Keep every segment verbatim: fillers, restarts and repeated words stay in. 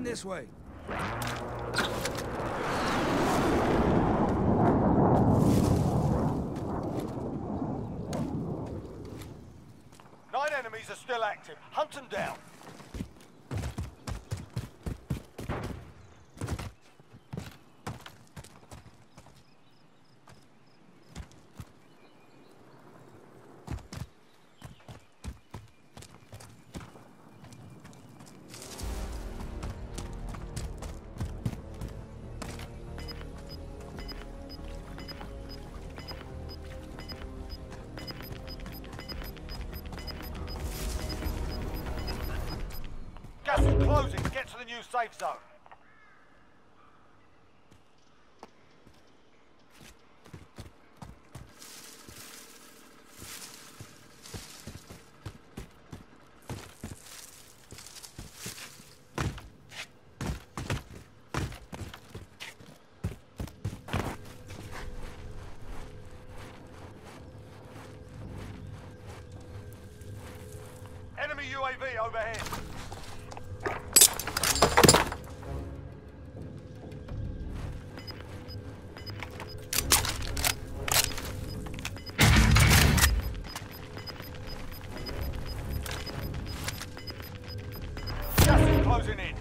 Heading this way. Nine enemies are still active. Hunt them down. Gas is closing. Get to the new safe zone. Enemy U A V overhead. Closing in.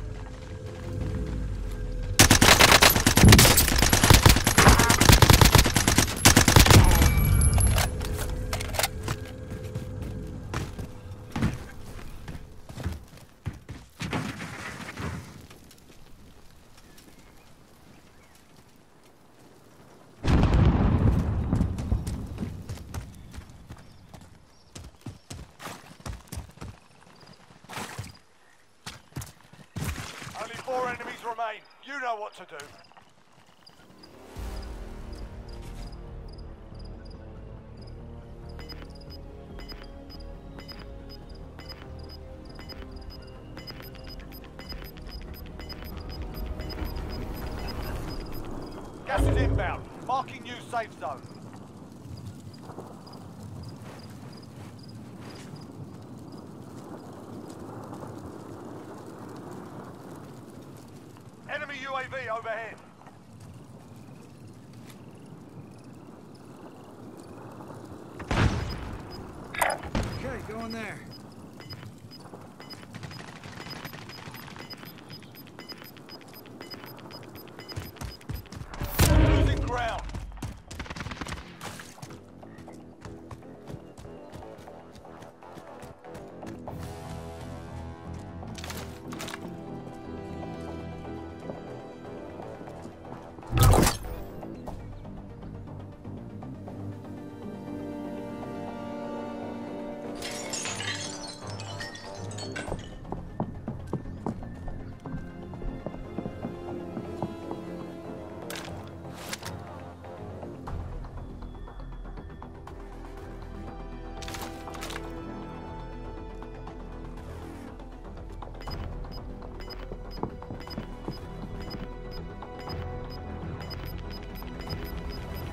Only four enemies remain. You know what to do. Gas is inbound. Marking new safe zone. Enemy U A V overhead. Okay, going there. Losing ground.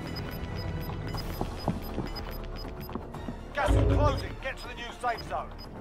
Gas is closing. Get to the new safe zone.